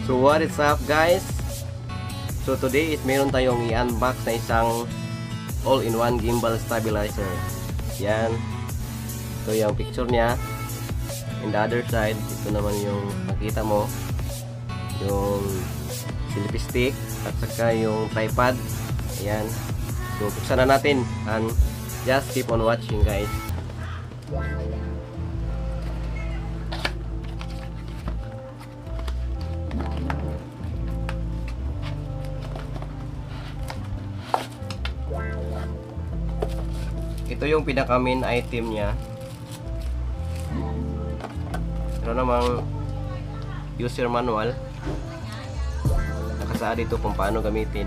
So what is up guys? So today is meron tayong i-unbox na isang all-in-one gimbal stabilizer. Yan. Ito yung picture niya. In the other side, ito naman yung makita mo. Yung selfie stick at saka yung tripod. Ayan. So buksan na natin and just keep on watching guys. Ito yung pinaka main item niya. Pero namang user manual. Nakasaad dito kung paano gamitin.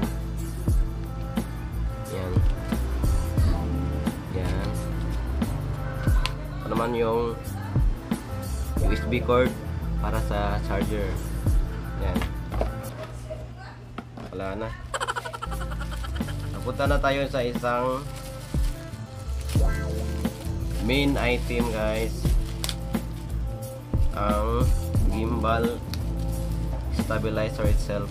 Yan. Yan. Ito naman yung USB cord para sa charger. Yan. Wala na. Napunta na tayo sa isang main item guys, ang gimbal stabilizer itself.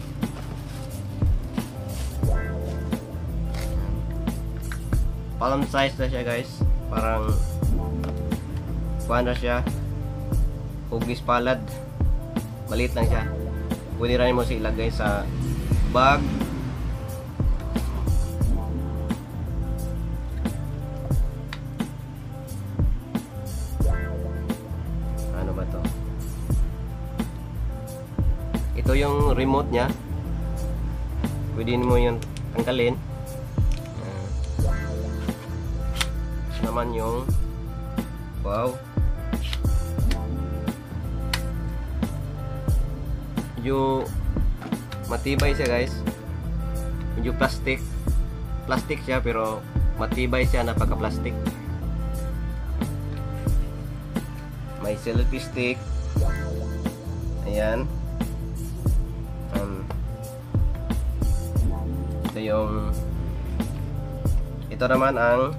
Palm size na siya guys, parang kuhaan na siya, hugis palad, maliit lang siya. Pwede rin mo siya ilagay sa bag. Ito yung remote nya, pwede mo yung tanggalin. Ito naman yung wow, medyo matibay siya guys, medyo plastic siya pero matibay siya, napaka plastic. May selfie stick. Ayan. Ito naman ang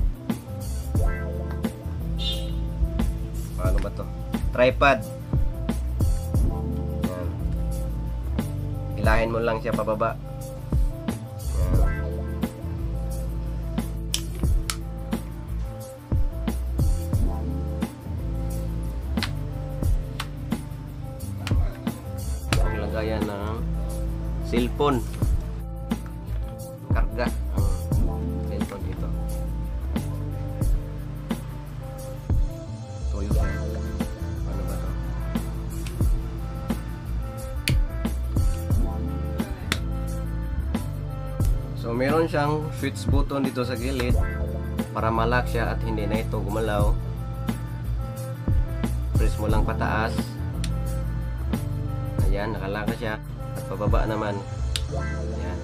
ano ba to? Tripod. Yan. Ilahin mo lang siya pababa. Yan. Ang lagayan ng cellphone. Karga ang cellphone dito. Ito yung ano ba to? So meron siyang switch button dito sa gilid para malak siya at hindi na ito gumalaw. Press mo lang pataas. Ayan, nakalaka siya. At pababa naman. Ayan.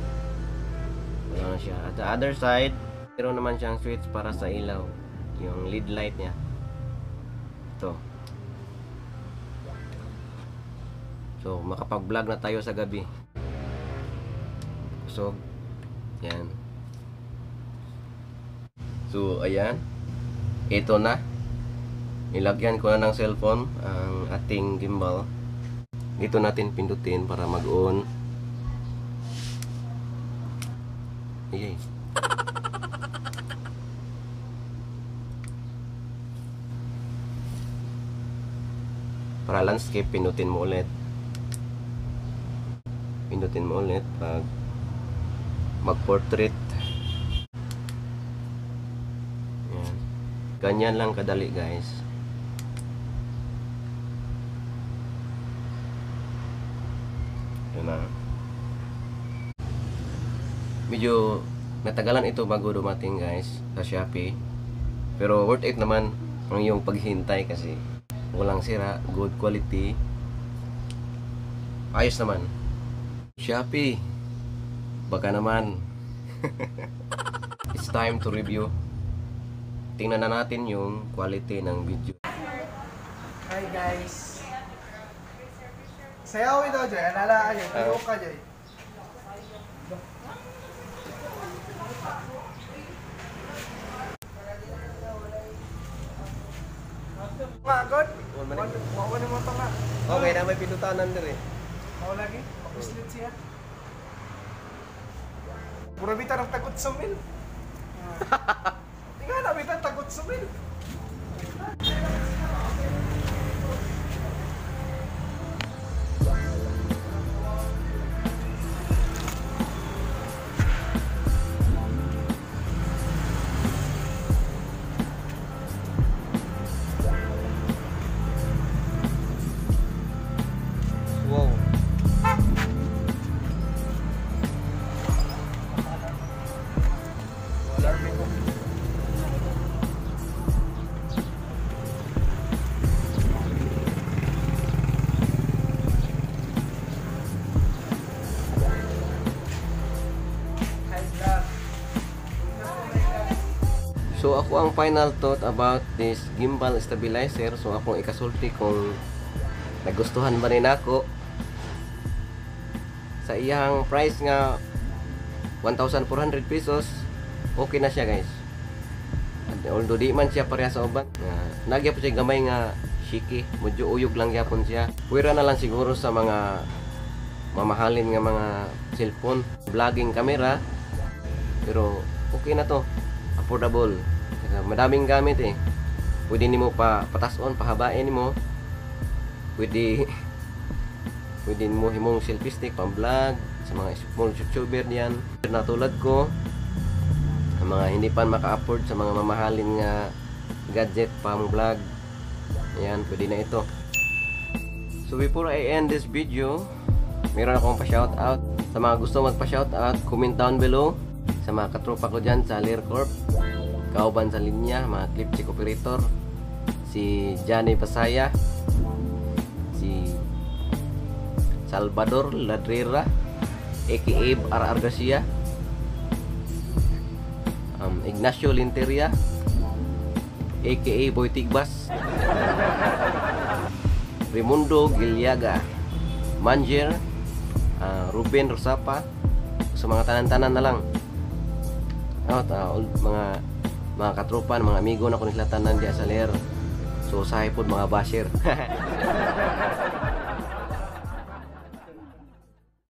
Siya. At the other side, meron naman siyang switch para sa ilaw, yung LED light niya. Ito. So makapag-vlog na tayo sa gabi. So yan. So ayan, ito na, nilagyan ko na ng cellphone ang ating gimbal. Dito natin pindutin para mag-on. Yay. Para landscape, pindutin mo ulit. Pindutin mo ulit pag mag-portrait. Yan. Ganyan lang kadali guys. Yan na. Medyo natagalan ito bago dumating guys sa Shopee, pero worth it naman ang iyong paghintay kasi walang sira, good quality, ayos naman. Shopee, baka naman. It's time to review. Tingnan na natin yung quality ng video. Hi guys, sayaw ito Joy, alala kayo, tulog ka Joy. Mga God, Malik. Mawala mo pa nga. Okay na, may pinutanan din eh. Mau lagi? Mag-slit siya. Pura bita ng takot sumil. Tingnan na bita takot sumil. Wow. Alarming ko. High blood. So ako ang final thought about this gimbal stabilizer. So akong ikasulti kung nagustuhan ba rin ako sa iyang price nga 1,400 pesos. Okay na siya guys. Although di man siya pareha sa uban, nagya po siya gamay nga shiki, medyo uyog lang gyapon siya. Pwera na lang siguro sa mga mamahalin nga mga cellphone, vlogging camera. Pero okay na to, affordable. Saka madaming gamit eh. Pwede nimo pa patason, pahabain nimo. Pwede mo himong selfie stick pang vlog sa mga small YouTuber diyan. Na tulad ko, ang mga hindi pa maka-afford sa mga mamahalin nga gadget pang vlog. Ayan, pwede na ito. So before I end this video, meron akong pa-shoutout. Sa mga gusto magpa-shoutout, comment down below. Sa mga katropa ko dyan sa Lear Corp, kauban sa linya, mga clip check operator, si Johnny Pasaya, si Salvador Ladrera aka RR Garcia, Ignacio Linteria aka Boy Tigbas, Raimundo Giliaga, Manger, Ruben Rosapa, sa mga tanan-tanan na lang. Mga katropan, mga amigo na ko nila tanan diya sa Lear. So sahay pod mga basher.